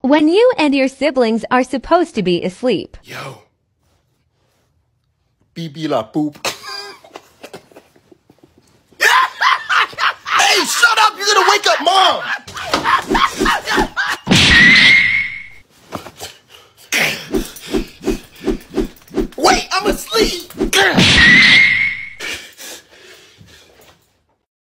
When you and your siblings are supposed to be asleep. Yo. BB la boop. Hey, shut up! You're gonna wake up Mom!